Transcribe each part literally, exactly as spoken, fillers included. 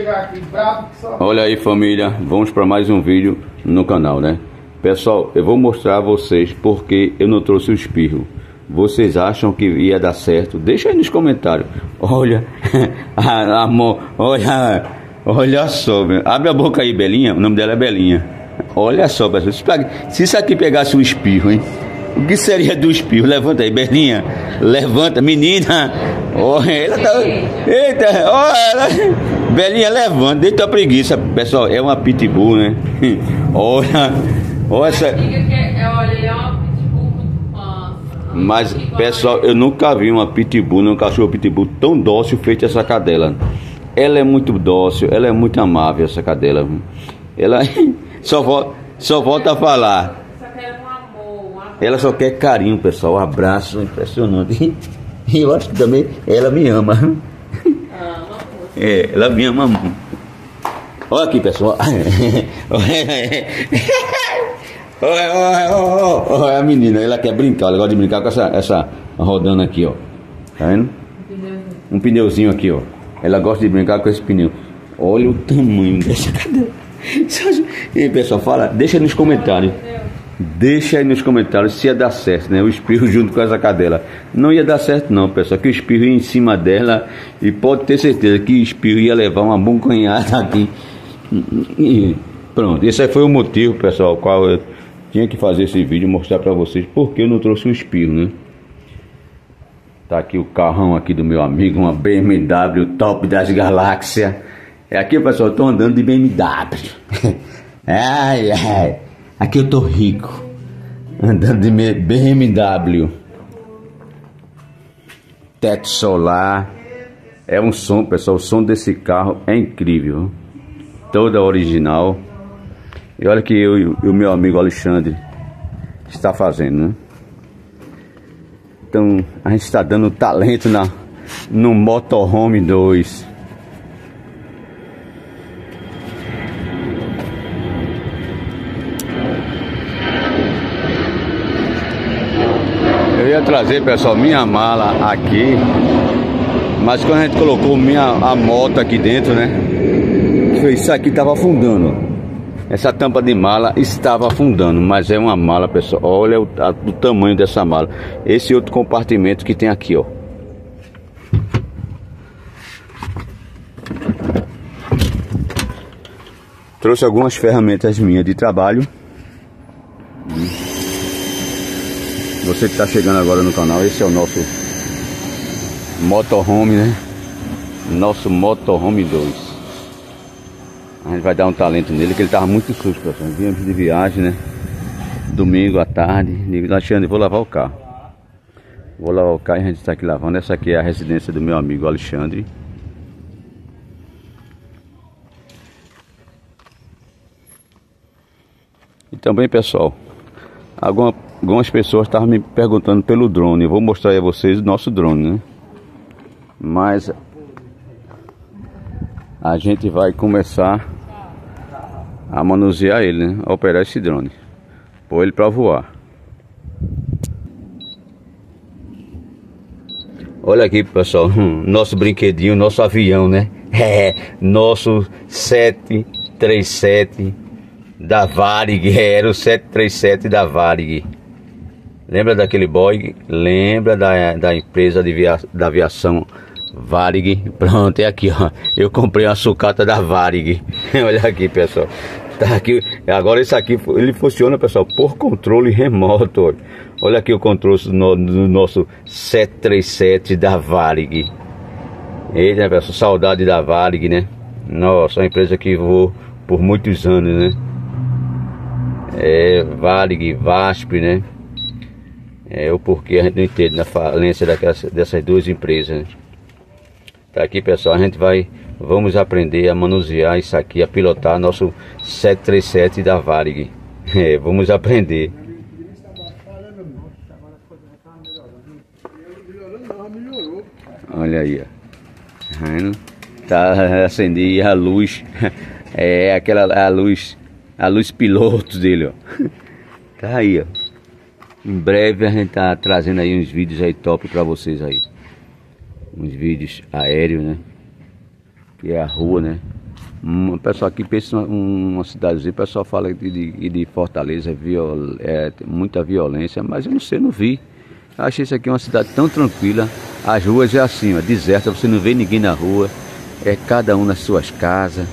chegar aqui bravo que só... Olha aí, família, vamos para mais um vídeo no canal, né? Pessoal, eu vou mostrar a vocês porque eu não trouxe o espirro. Vocês acham que ia dar certo? Deixa aí nos comentários. Olha, a, a mão, olha, olha só, meu. Abre a boca aí, Belinha. O nome dela é Belinha. Olha só, pessoal. Se isso aqui pegasse um espirro, hein? O que seria do espirro? Levanta aí, Belinha. Levanta, menina. Olha, ela tá. Eita, olha. Belinha, levanta. Deita a preguiça. Pessoal, é uma pitbull, né? Olha. Olha essa. Mas, pessoal, eu nunca vi uma pitbull, um cachorro pitbull tão dócil feito essa cadela. Ela é muito dócil, ela é muito amável, essa cadela. Ela só volta, só volta a falar. Ela só quer carinho, pessoal, um abraço impressionante. E eu acho que também ela me ama. É, ela me ama muito. Olha aqui, pessoal. Olha, olha, olha, olha a menina, ela quer brincar, ela gosta de brincar com essa, essa rodando aqui, ó. Tá vendo? Um pneuzinho aqui, ó. Ela gosta de brincar com esse pneu. Olha o tamanho dessa cadeira. E aí, pessoal, fala, deixa aí nos comentários. Deixa aí nos comentários se ia dar certo, né? O espirro junto com essa cadela. Não ia dar certo não, pessoal, que o espirro ia em cima dela. E pode ter certeza que o espirro ia levar uma boncanhada aqui. E pronto, esse aí foi o motivo, pessoal, qual eu tinha que fazer esse vídeo, mostrar pra vocês porque eu não trouxe o espirro, né? Tá aqui o carrão aqui do meu amigo, uma B M W top das galáxias. É aqui, pessoal, eu tô andando de B M W. Ai, ai. Aqui eu tô rico. Andando de B M W. Teto solar. É um som, pessoal, o som desse carro é incrível. Toda original. E olha que eu e o meu amigo Alexandre está fazendo, né? Então a gente está dando talento na, no Motorhome dois. Eu ia trazer, pessoal, minha mala aqui, mas quando a gente colocou minha, a moto aqui dentro, né? Isso aqui estava afundando. Essa tampa de mala estava afundando, mas é uma mala, pessoal. Olha o, a, o tamanho dessa mala. Esse outro compartimento que tem aqui, ó. Trouxe algumas ferramentas minhas de trabalho. Você que está chegando agora no canal, esse é o nosso Motorhome, né? Nosso Motorhome dois. A gente vai dar um talento nele, que ele tava muito sujo, pessoal. Viemos de viagem, né? Domingo à tarde. Digo, Alexandre, vou lavar o carro. Vou lavar o carro e a gente está aqui lavando. Essa aqui é a residência do meu amigo Alexandre. E também, pessoal, alguma, algumas pessoas estavam me perguntando pelo drone. Eu vou mostrar aí a vocês o nosso drone, né? Mas a gente vai começar a manusear ele, né? A operar esse drone, pôr ele para voar. Olha aqui, pessoal, nosso brinquedinho, nosso avião, né? É, nosso sete três sete da Varig. Era o sete três sete da Varig. Lembra daquele Boeing? Lembra da, da empresa de via, da aviação Varig? Pronto, é aqui, ó. Eu comprei uma sucata da Varig. Olha aqui, pessoal. Tá aqui. Agora esse aqui, ele funciona, pessoal, por controle remoto. Olha, olha aqui o controle do, no, do nosso sete três sete da Varig. Eita, né, pessoal? Saudade da Varig, né? Nossa, uma empresa que voou por muitos anos, né? É, Varig, VASP, né? É o porquê a gente não entende na falência daquelas, dessas duas empresas, né? Tá aqui, pessoal, a gente vai, vamos aprender a manusear isso aqui, a pilotar nosso sete três sete da Varig. É, vamos aprender. Olha aí, ó. Tá acendendo a luz. É aquela a luz, a luz piloto dele, ó. Tá aí, ó. Em breve a gente tá trazendo aí uns vídeos aí top pra vocês aí. Uns vídeos aéreos, né? Que é a rua, né? O pessoal aqui pensa uma, uma cidadezinha, o pessoal fala de, de, de Fortaleza, é, viol, é tem muita violência, mas eu não sei, não vi. Eu achei isso aqui uma cidade tão tranquila. As ruas é assim, ó, deserta, você não vê ninguém na rua, é cada um nas suas casas.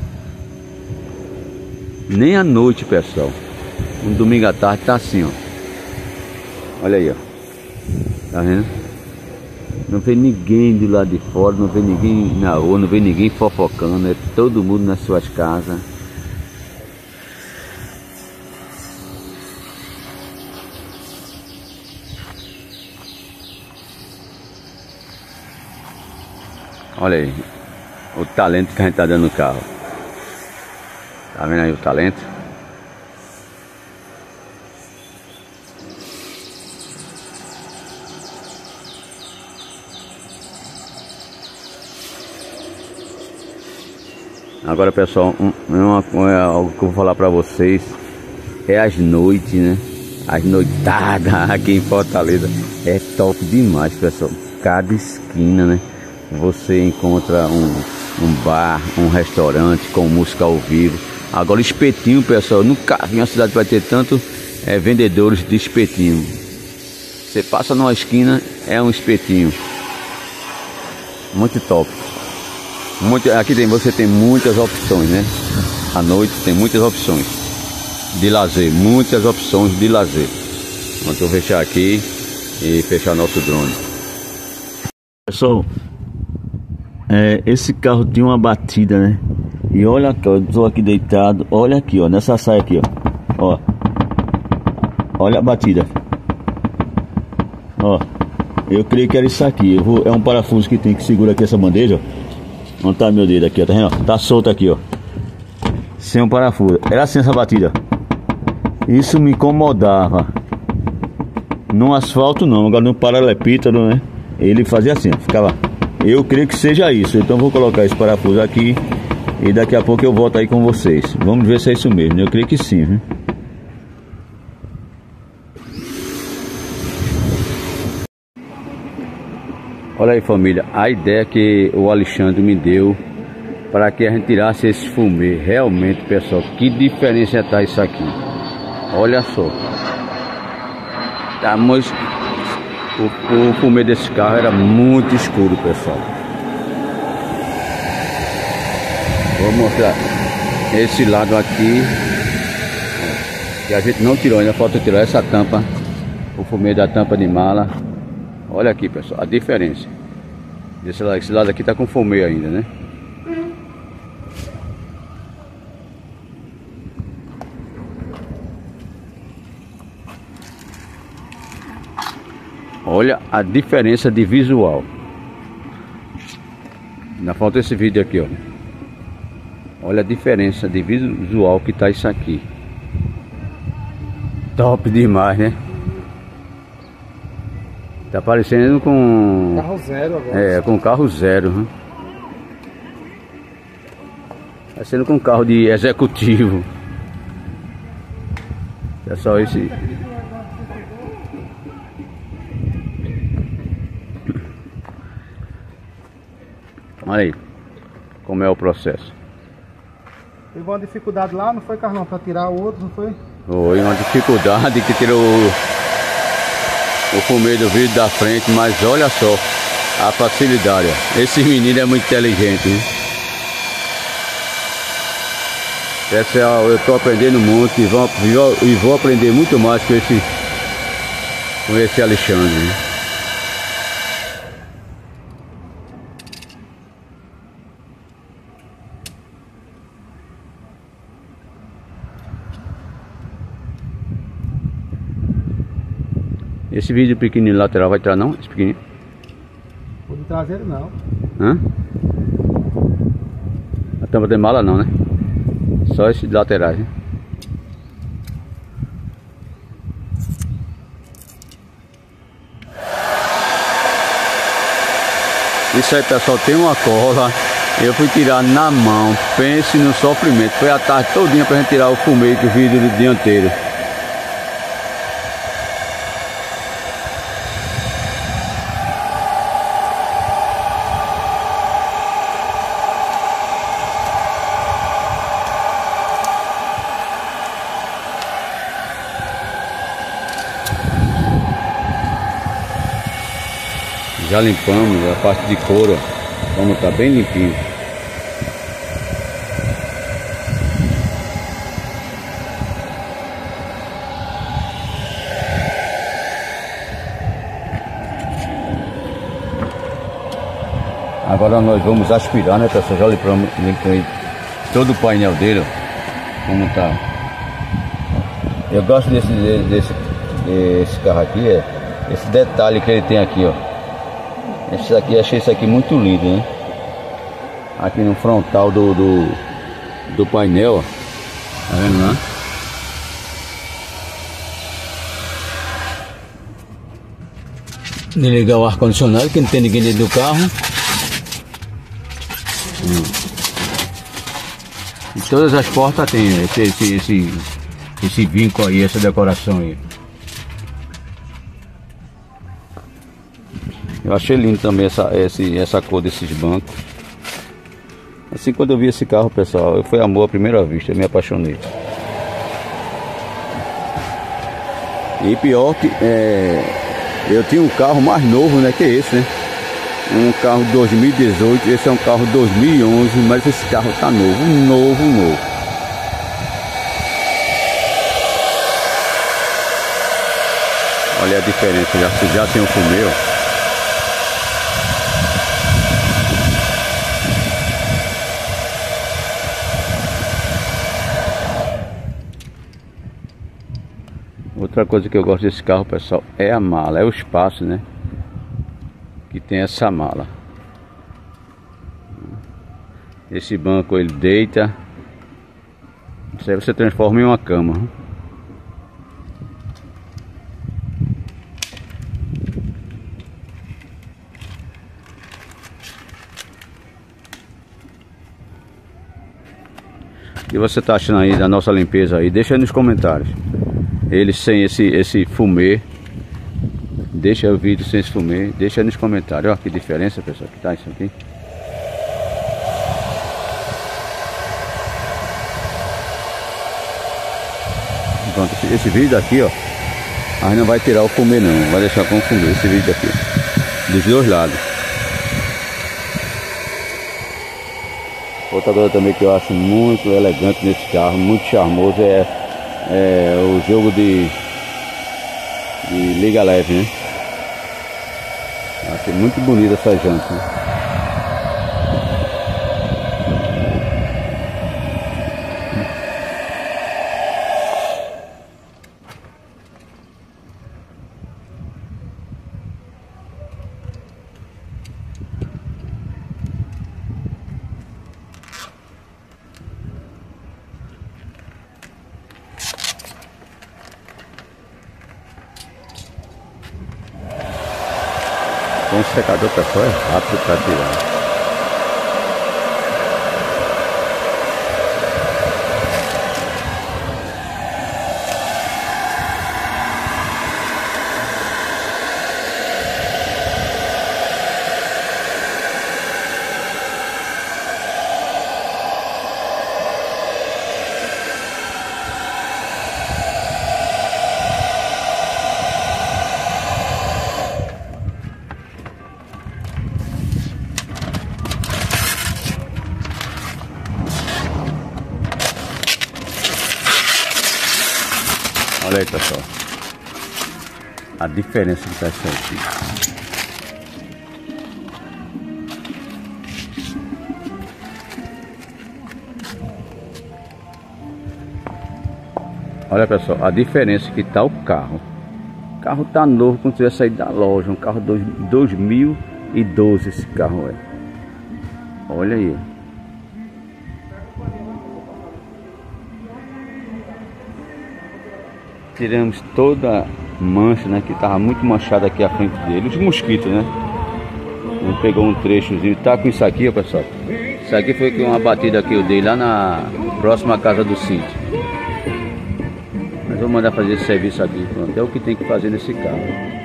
Nem à noite, pessoal. Um domingo à tarde tá assim, ó. Olha aí, ó. Tá vendo? Não vê ninguém de lá de fora, não vê ninguém na rua, não vê ninguém fofocando, é todo mundo nas suas casas. Olha aí, o talento que a gente tá dando no carro. Tá vendo aí o talento? Agora, pessoal, um, uma, uma, algo que eu vou falar pra vocês é as noites, né? As noitadas aqui em Fortaleza é top demais, pessoal. Cada esquina, né? Você encontra um, um bar, um restaurante com música ao vivo. Agora, espetinho, pessoal, nunca vi uma cidade vai ter tanto é, vendedores de espetinho. Você passa numa esquina, é um espetinho. Muito top. Muito, aqui tem, você tem muitas opções, né? À noite tem muitas opções de lazer, muitas opções de lazer. Vamos fechar aqui e fechar nosso drone. Pessoal, é, esse carro tinha uma batida, né? E olha aqui, eu tô aqui deitado, olha aqui, ó, nessa saia aqui, ó. Ó. Olha a batida. Ó. Eu creio que era isso aqui. Eu vou, é um parafuso que tem que segurar aqui essa bandeja, ó. Onde tá meu dedo aqui, ó, tá vendo? Tá solto aqui, ó. Sem um parafuso. Era assim essa batida. Isso me incomodava. No asfalto não, agora no paralelepípedo, né? Ele fazia assim, ó, ficava. Eu creio que seja isso. Então vou colocar esse parafuso aqui e daqui a pouco eu volto aí com vocês. Vamos ver se é isso mesmo. Eu creio que sim, viu? Olha aí, família, a ideia que o Alexandre me deu para que a gente tirasse esse fumê. Realmente, pessoal, que diferença tá isso aqui. Olha só. Tá, mas o, o fumê desse carro era muito escuro, pessoal. Vou mostrar esse lado aqui, que a gente não tirou, ainda falta tirar essa tampa, o fumê da tampa de mala. Olha aqui, pessoal, a diferença. Esse lado, esse lado aqui tá com fumê ainda, né? Olha a diferença de visual. Ainda falta esse vídeo aqui, ó. Olha a diferença de visual que tá isso aqui. Top demais, né? Tá parecendo com... Carro zero agora. É, com carro zero. Hein? Tá parecendo com carro de executivo. É só esse... Olha aí como é o processo. Teve uma dificuldade lá, não foi, Carlão? Pra tirar o outro, não foi? Foi uma dificuldade que tirou o fumê do vidro da frente, mas olha só a facilidade. Esse menino é muito inteligente, hein? Pessoal, eu estou aprendendo muito e vou, e vou aprender muito mais com esse com esse Alexandre, hein? Esse vídeo pequenininho lateral vai entrar não? Esse pequenininho? O de traseiro não. Hã? A tampa de mala não, né? Só esse de laterais, né? Isso aí, pessoal, tem uma cola. Eu fui tirar na mão. Pense no sofrimento. Foi a tarde todinha pra gente tirar o fumê do vidro dianteiro. Já limpamos a parte de couro, como tá bem limpinho. Agora nós vamos aspirar, né, pessoal? Já limpamos, limpamos todo o painel dele, ó, como tá. Eu gosto desse, desse, desse carro aqui, é esse detalhe que ele tem aqui, ó. Esse aqui, achei isso aqui muito lindo, né? Aqui no frontal do, do, do painel, ó. Tá vendo lá? Ligar o ar-condicionado, que não tem ninguém dentro do carro. Hum. E todas as portas tem esse, esse, esse, esse vinco aí, essa decoração aí. Eu achei lindo também essa, esse, essa cor desses bancos. Assim, quando eu vi esse carro, pessoal, foi amor à primeira vista, eu me apaixonei. E pior que é, eu tinha um carro mais novo, né, que esse, né? Um carro dois mil e dezoito, esse é um carro dois mil e onze, mas esse carro tá novo, novo, novo. Olha a diferença, já, já tem um fumê, ó. Outra coisa que eu gosto desse carro, pessoal, é a mala, é o espaço, né? Que tem essa mala. Esse banco ele deita. Isso aí você transforma em uma cama. O que você tá achando aí da nossa limpeza aí? Deixa aí nos comentários. Ele sem esse, esse fumê. Deixa o vídeo sem esse fumê. Deixa aí nos comentários. Olha que diferença, pessoal, que tá isso aqui. Pronto, esse, esse vídeo aqui, ó, aí não vai tirar o fumê não. Vai deixar com o fumê, esse vídeo aqui, ó, dos dois lados. Outra coisa também que eu acho muito elegante nesse carro, muito charmoso, é, é o jogo de, de liga leve, né? Acho muito bonita essa janta, né? Com o secador, pessoal, é rápido para tirar. Olha aí, pessoal, a diferença que tá isso aqui. Olha, pessoal, a diferença que tá o carro. O carro tá novo quando tiver saído da loja. Um carro dois mil e doze esse carro é. Olha aí. Tiramos toda a mancha, né, que estava muito manchada aqui à frente dele. Os mosquitos, né? Ele pegou um trechozinho. Tá com isso aqui, ó, pessoal. Isso aqui foi uma batida que eu dei lá na próxima casa do sítio. Mas vou mandar fazer esse serviço aqui. Pronto, é o que tem que fazer nesse carro.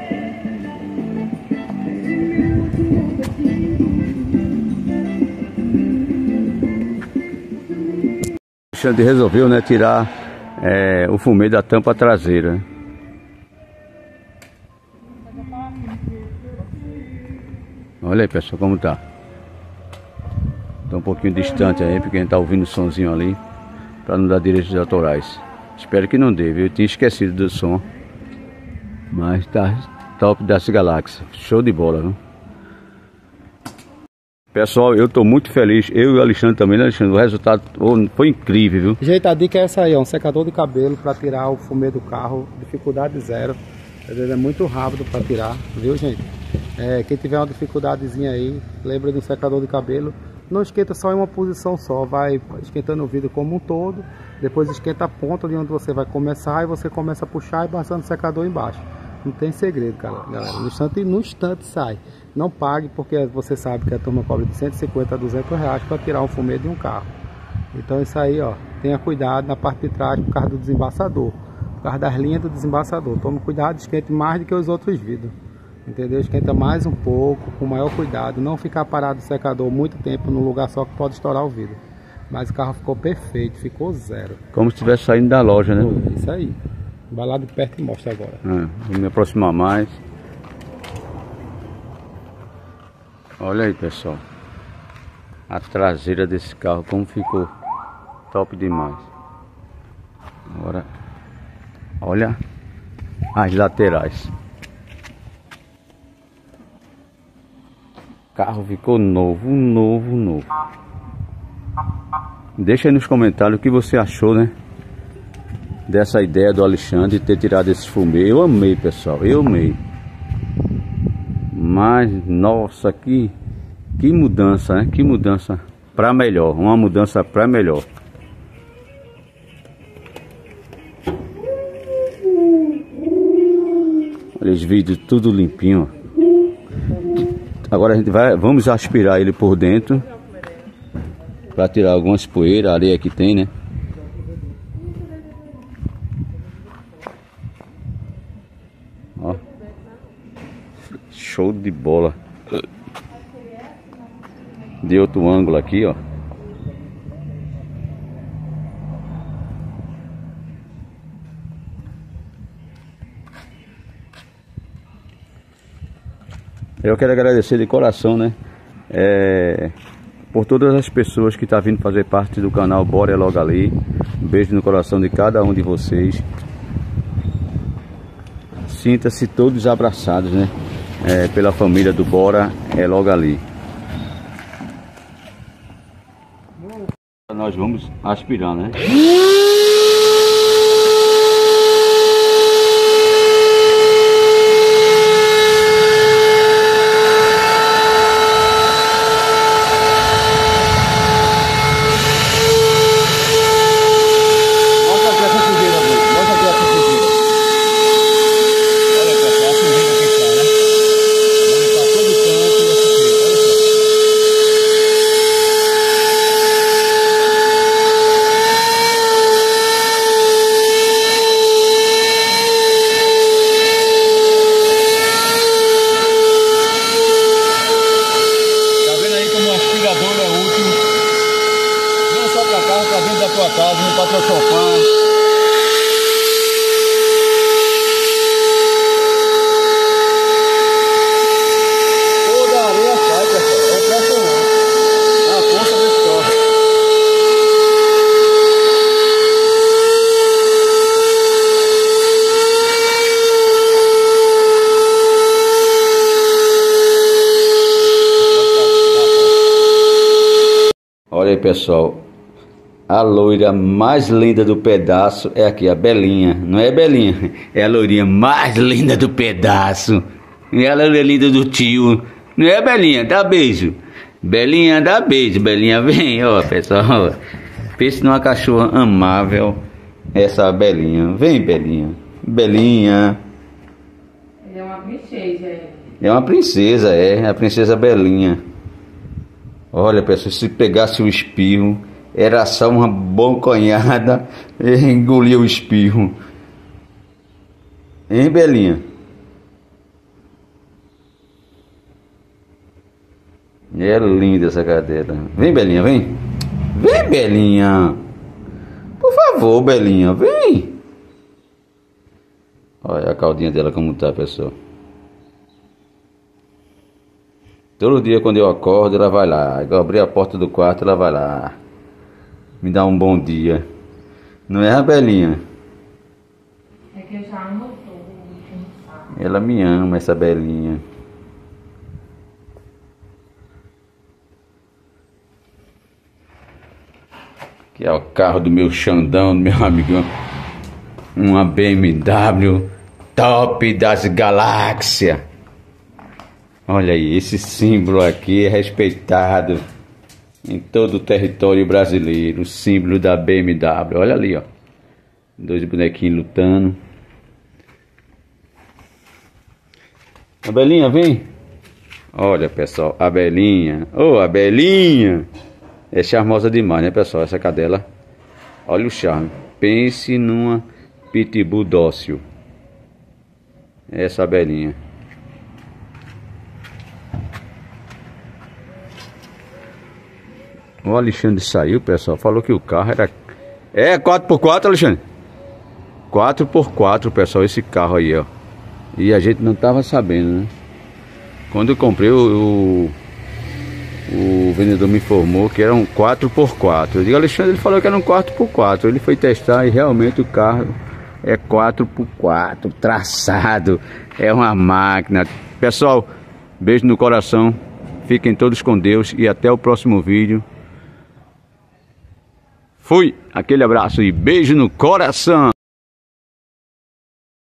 O Alexandre resolveu, né, tirar É, o fumê da tampa traseira. Olha aí, pessoal, como tá. Tá um pouquinho distante aí, porque a gente tá ouvindo o somzinho ali, pra não dar direitos autorais. Espero que não dê, viu? Eu tinha esquecido do som. Mas tá top das galáxias. Show de bola, viu? Pessoal, eu tô muito feliz. Eu e o Alexandre também, né, Alexandre? O resultado foi incrível, viu? Gente, a dica é essa aí, ó, um secador de cabelo para tirar o fumê do carro, dificuldade zero. Às vezes é muito rápido para tirar, viu, gente? É, quem tiver uma dificuldadezinha aí, lembra do secador de cabelo. Não esquenta só em uma posição só, vai esquentando o vidro como um todo. Depois esquenta a ponta de onde você vai começar e você começa a puxar e passando o secador embaixo. Não tem segredo, galera. No instante, no instante sai. Não pague, porque você sabe que a turma cobra de cento e cinquenta a duzentos reais para tirar um fumê de um carro. Então isso aí, ó, tenha cuidado na parte de trás por causa do desembaçador, por causa das linhas do desembaçador. Tome cuidado, esquente mais do que os outros vidros. Entendeu? Esquenta mais um pouco, com maior cuidado. Não ficar parado o secador muito tempo num lugar só que pode estourar o vidro. Mas o carro ficou perfeito, ficou zero. Como se estivesse saindo da loja, né? Pô, isso aí. Vai lá de perto e mostra agora. É, vou me aproximar mais. Olha aí, pessoal. A traseira desse carro como ficou top demais. Agora, olha as laterais. O carro ficou novo, novo, novo. Deixa aí nos comentários o que você achou, né? Dessa ideia do Alexandre de ter tirado esse fumê. Eu amei, pessoal, eu amei. Mas, nossa, que, que mudança, né? Que mudança pra melhor. Uma mudança pra melhor. Olha os vidros tudo limpinho. Agora a gente vai, vamos aspirar ele por dentro. Pra tirar algumas poeiras, a areia que tem, né? Ó. Show de bola. De outro ângulo aqui, ó. Eu quero agradecer de coração, né? É, por todas as pessoas que estão vindo fazer parte do canal Bora é Logo Ali. Um beijo no coração de cada um de vocês. Sinta-se todos abraçados, né? É, pela família do Bora é Logo Ali. Nós vamos aspirar, né? Olha aí, pessoal, a loira mais linda do pedaço é aqui, a Belinha. Não é Belinha, é a loirinha mais linda do pedaço. E ela é linda do tio. Não é, Belinha? Dá beijo. Belinha, dá beijo. Belinha, vem, ó, pessoal. Pense numa cachorra amável, essa Belinha. Vem, Belinha. Belinha. É uma princesa. É uma princesa, é. A princesa Belinha. Olha, pessoal, se pegasse o espirro, era só uma bonconhada e engolia o espirro. Hein, Belinha? É linda essa cadeira. Vem, Belinha, vem. Vem, Belinha. Por favor, Belinha, vem. Olha a caldinha dela como tá, pessoal. Todo dia quando eu acordo, ela vai lá. Eu abri a porta do quarto, ela vai lá. Me dá um bom dia. Não é a Belinha? É que eu já amo tudo. Ela me ama, essa Belinha. Aqui é o carro do meu Xandão, do meu amigão. Uma B M W top das galáxias. Olha aí, esse símbolo aqui é respeitado em todo o território brasileiro. O símbolo da B M W. Olha ali, ó. Dois bonequinhos lutando. A Belinha, vem. Olha, pessoal, a Belinha. Ô, oh, a Belinha. É charmosa demais, né, pessoal? Essa cadela. Olha o charme. Pense numa pitbull dócil. Essa Belinha. O Alexandre saiu, pessoal. Falou que o carro era... É quatro por quatro, Alexandre? quatro por quatro, pessoal, esse carro aí, ó. E a gente não tava sabendo, né? Quando eu comprei, o... O vendedor me informou que era um quatro por quatro. Eu digo, Alexandre, ele falou que era um quatro por quatro. Ele foi testar e realmente o carro é quatro por quatro, traçado. É uma máquina. Pessoal, beijo no coração. Fiquem todos com Deus e até o próximo vídeo. Fui, aquele abraço e beijo no coração.